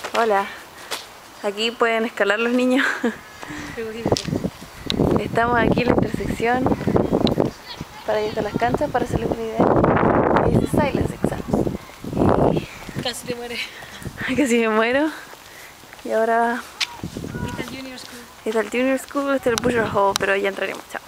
Hola, aquí pueden escalar los niños. Estamos aquí en la intersección para ir a las canchas para hacerles una idea. Ahí dice Silence Exam. Casi te mueres. Casi me muero. Y ahora Está el Junior School. está el Junior School, está el Butcher Hall, pero ya entraremos. Chao.